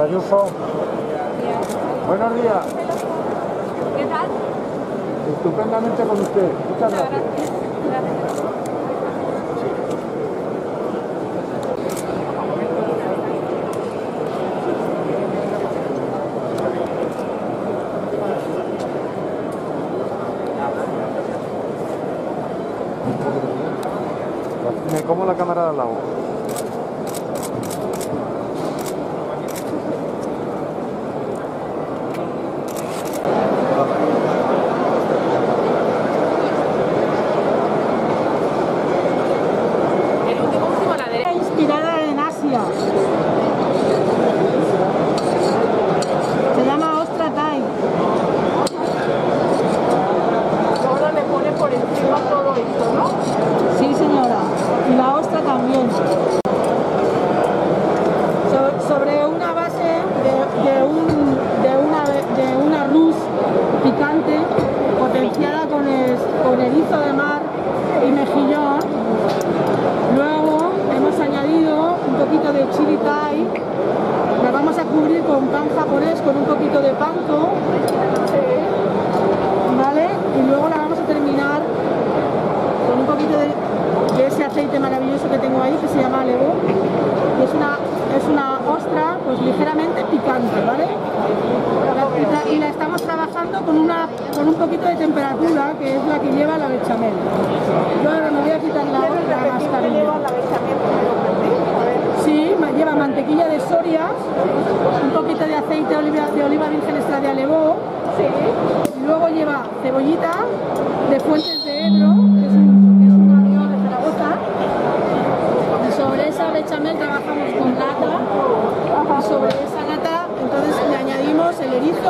Ayuso. Buenos días. ¿Qué tal? Estupendamente con usted. Muchas gracias. Gracias. Me como la cámara de al lado. El último a la derecha. Inspirada en Asia. Se llama Ostra Thai. Ahora le pone por encima todo esto, ¿no? Sí, señora. Y la ostra también. Sobre una base de un arroz picante potenciada con erizo de mar y mejillón. Luego hemos añadido un poquito de chili thai. La vamos a cubrir con pan japonés con un poquito de panko. ¿Vale? Y luego la vamos a terminar con un poquito de ese aceite maravilloso que tengo ahí, que se llama Lego. Y es una ostra pues ligeramente picante, ¿vale? Y la estamos trabajando con un poquito de temperatura, que es la que lleva la bechamel. Yo ahora me voy a quitar la mascarilla. Lleva la bechamel, Sí, lleva mantequilla de Soria, un poquito de aceite de oliva virgen extra de Alevó. sí. Y luego lleva cebollita de Fuentes de Ebro, que es un avión de Zaragoza. Y sobre esa bechamel trabajamos con nata. Y sobre esa nata, entonces le añadimos el erizo,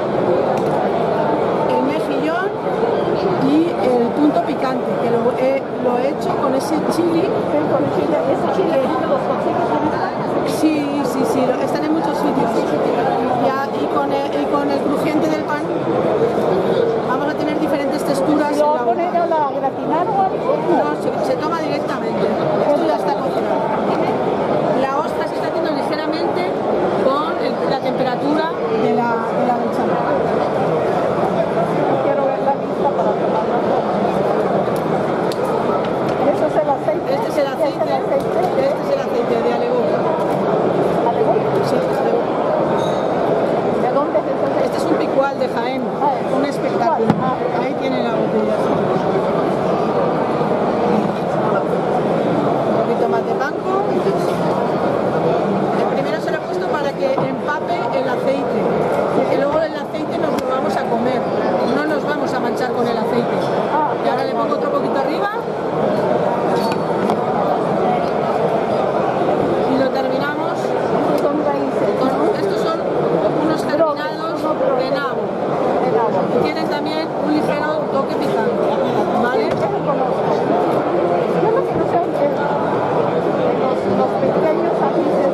el mejillón y el punto picante, que lo he hecho con ese chili. ¿Ese chile los consigues? Sí, están en muchos sitios. Y con el crujiente del pan vamos a tener diferentes texturas. ¿Lo va a poner a la gratinar o algo? No, se toma directamente. Esto ya está cocinado. La ostra se está haciendo ligeramente con la temperatura de la bechamel. Quiero ver la lista para tomarla. ¿Eso es el aceite? Este es el aceite de Alevó. ¿Alevó? Sí, Alevó. ¿De dónde es ese aceite? Este es un picual de Jaén, un espectáculo. Ahí tiene la botella. Un poquito más de panko. El primero se lo he puesto para que empape el aceite, porque luego el aceite nos lo vamos a comer, no nos vamos a manchar con el aceite. Y ahora le pongo otro poquito arriba y lo terminamos. Son raíces. Estos son unos germinados de nabo. Y tienen también un ligero toque picante, ¿vale? Yo lo que no sé es los pequeños ajíes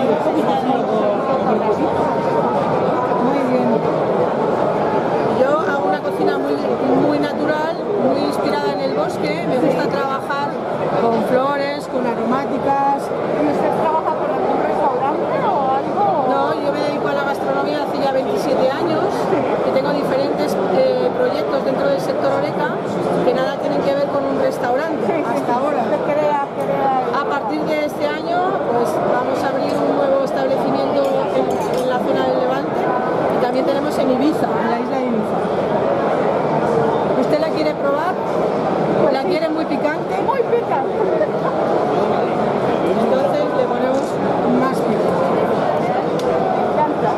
Muy bien. Yo hago una cocina muy natural, muy inspirada en el bosque. Me gusta trabajar con flores, con aromáticas. ¿Y usted trabaja con algún restaurante o algo? No, yo me dedico a la gastronomía hace ya 27 años y tengo diferentes proyectos dentro del sector Horeca que nada tienen que ver con un restaurante hasta ahora. A partir de este año pues vamos a abrir un nuevo establecimiento en la zona del Levante y también tenemos en Ibiza, en la isla de Ibiza. ¿Usted la quiere probar? ¿La quiere muy picante? Muy picante. Entonces le ponemos más picante. Me encanta.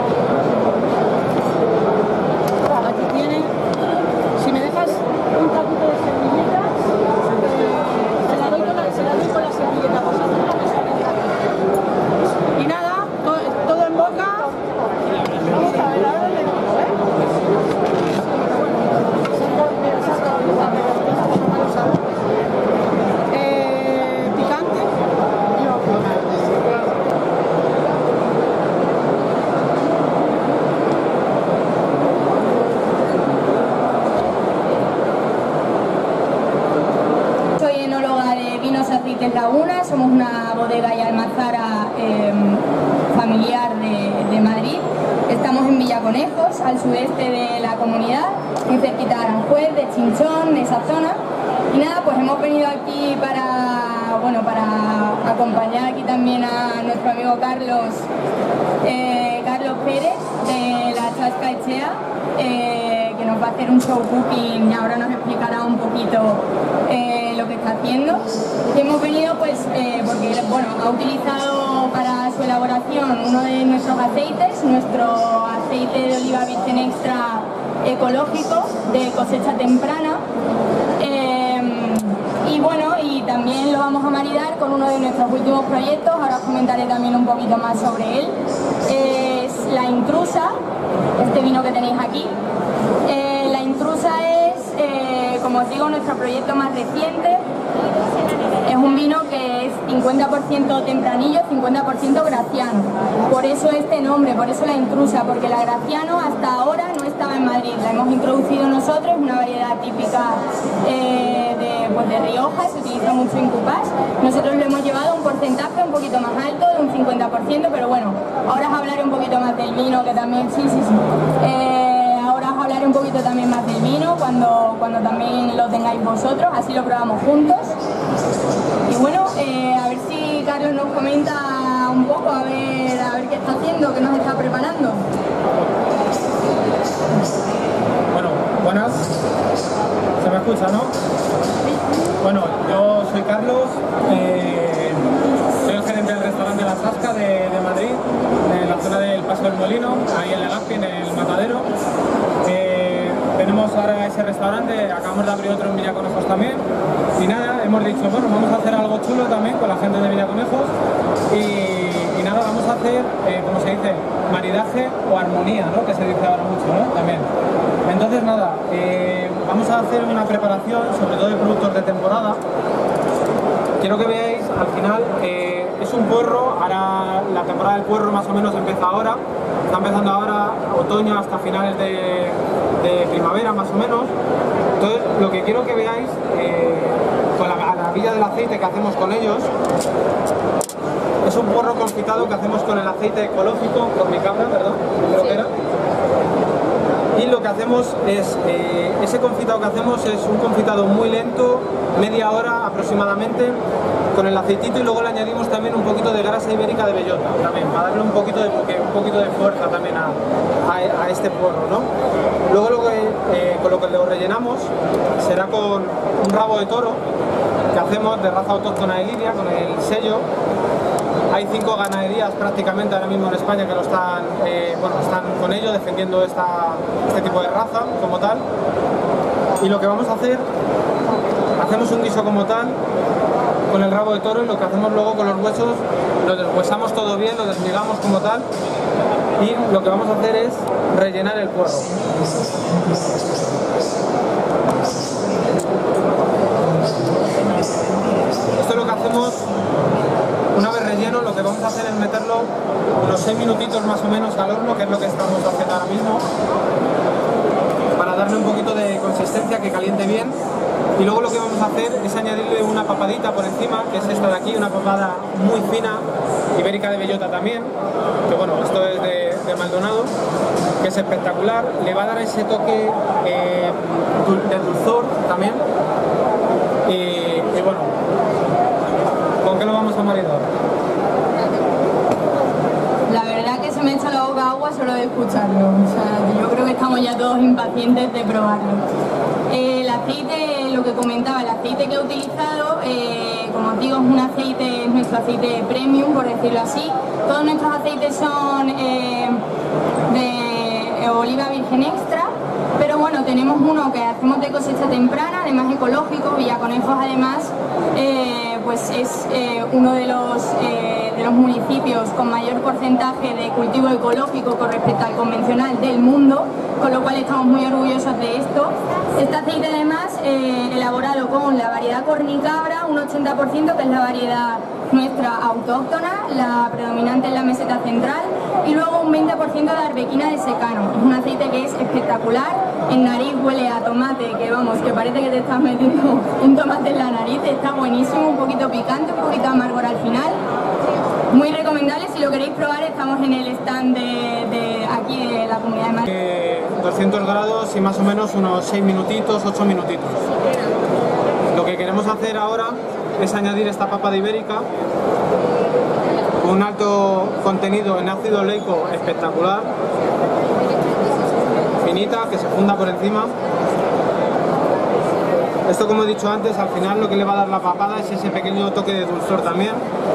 Aquí tiene, si me dejas un poquito de servilletas, se la doy con la servilleta, por favor. Y nada, todo en boca. Vamos a ver, ahora le digo, Picante. Soy enóloga de vinos aceites Laguna, somos una bodega y almazara familiar de Madrid. Estamos en Villaconejos, al sudeste de la comunidad, muy cerquita de Aranjuez, de Chinchón, de esa zona. Y nada, pues hemos venido aquí para acompañar aquí también a nuestro amigo Carlos Pérez de la Chasca Echea, que nos va a hacer un show cooking y ahora nos explicará un poquito lo que está haciendo. Y hemos venido pues porque bueno, ha utilizado para su elaboración uno de nuestros aceites, nuestro aceite de oliva virgen extra ecológico de cosecha temprana. Y bueno, y también lo vamos a maridar con uno de nuestros últimos proyectos, ahora os comentaré también un poquito más sobre él. Es La Intrusa, este vino que tenéis aquí. La Intrusa es, como os digo, nuestro proyecto más reciente. Es un vino que es 50% tempranillo, 50% graciano. Por eso este nombre, por eso La Intrusa, porque la graciano hasta ahora no estaba en Madrid. La hemos introducido nosotros, una variedad típica de Rioja, se utiliza mucho en cupás. Nosotros lo hemos llevado a un porcentaje un poquito más alto, de un 50%, pero bueno, ahora os hablaré un poquito más del vino, que también, sí. Ahora os hablaré un poquito también más del vino, cuando también lo tengáis vosotros, así lo probamos juntos. Y bueno, a ver si Carlos nos comenta un poco, a ver qué está haciendo, qué nos está preparando. Bueno, buenas. ¿Se me escucha, no? Bueno, yo soy Carlos, soy el gerente del restaurante La Chasca de Madrid, en la zona del Paso del Molino, ahí en Legazpi, en el Matadero. Tenemos ahora ese restaurante, acabamos de abrir otro en Villaconejos también. Y nada, hemos dicho, bueno, vamos a hacer algo chulo también con la gente de Villaconejos. Y nada, vamos a hacer, como se dice, maridaje o armonía, ¿no? Que se dice ahora mucho, ¿no? También. Entonces nada, vamos a hacer una preparación, sobre todo de productos de temporada. Quiero que veáis, al final, es un puerro, ahora la temporada del puerro más o menos empieza ahora, está empezando ahora otoño hasta finales de primavera más o menos. Entonces, lo que quiero que veáis, con la maravilla del aceite que hacemos con ellos, es un puerro confitado que hacemos con el aceite ecológico, con mi cabra, perdón, creo que era. Y lo que hacemos es, ese confitado que hacemos es un confitado muy lento, media hora aproximadamente, con el aceitito, y luego le añadimos también un poquito de grasa ibérica de bellota, también, para darle un poquito de fuerza también a este puerro, ¿no? Luego con lo que lo rellenamos será con un rabo de toro que hacemos de raza autóctona de Lidia, con el sello. Hay 5 ganaderías prácticamente ahora mismo en España que lo están con ello, defendiendo este tipo de raza como tal. Y lo que vamos a hacer, hacemos un guiso como tal, con el rabo de toro, y lo que hacemos luego con los huesos, lo deshuesamos todo bien, lo desmigamos como tal, y lo que vamos a hacer es rellenar el puerro. Esto es lo que hacemos. Una vez relleno, lo que vamos a hacer es meterlo unos 6 minutitos más o menos al horno, que es lo que estamos haciendo ahora mismo, para darle un poquito de consistencia, que caliente bien. Y luego lo que vamos a hacer es añadirle una papadita por encima, que es esta de aquí, una papada muy fina, ibérica de bellota también, que bueno, esto es de Maldonado, que es espectacular. Le va a dar ese toque de dulzor también. Y bueno, ¿con qué lo vamos a maridar? La verdad que se me echa la boca agua solo de escucharlo. O sea, yo creo que estamos ya todos impacientes de probarlo. El aceite, lo que comentaba, el aceite que he utilizado, como os digo, es nuestro aceite premium, por decirlo así. Todos nuestros aceites son de oliva virgen extra, pero bueno, tenemos uno que hacemos de cosecha temprana, además ecológico. Villaconejos además pues es uno de los municipios con mayor porcentaje de cultivo ecológico con respecto al convencional del mundo, con lo cual estamos muy orgullosos de esto. Este aceite además elaborado con la variedad cornicabra, un 80%, que es la variedad nuestra autóctona, la predominante en la meseta central, y luego un 20% de arbequina de secano. Es un aceite que es espectacular. En nariz huele a tomate, que vamos, que parece que te estás metiendo un tomate en la nariz. Está buenísimo, un poquito picante, un poquito amargor al final. Muy recomendable, si lo queréis probar estamos en el stand de aquí de la Comunidad de Madrid. 200 grados y más o menos unos 6 minutitos, 8 minutitos. Lo que queremos hacer ahora es añadir esta papa de ibérica con un alto contenido en ácido oleico espectacular, finita, que se funda por encima. Esto, como he dicho antes, al final lo que le va a dar la papada es ese pequeño toque de dulzor también.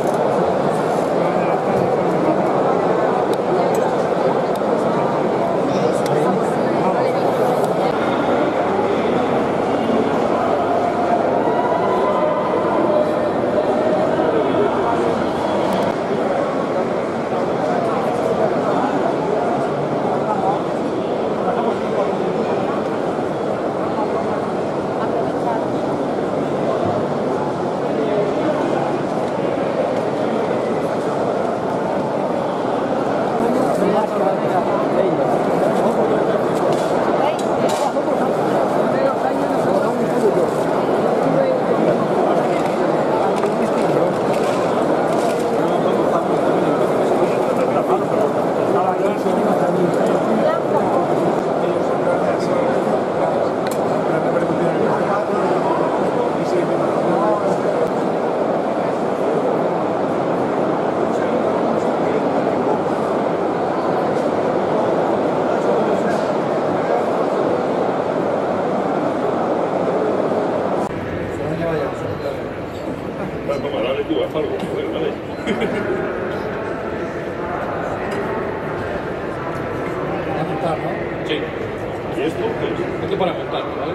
Sí. ¿Y esto qué es? Esto para montarlo, ¿vale?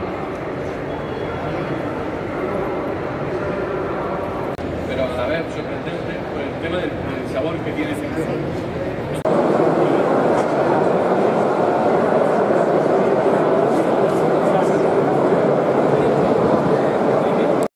Pero a ver, sorprendente por el tema del sabor que tiene ese queso.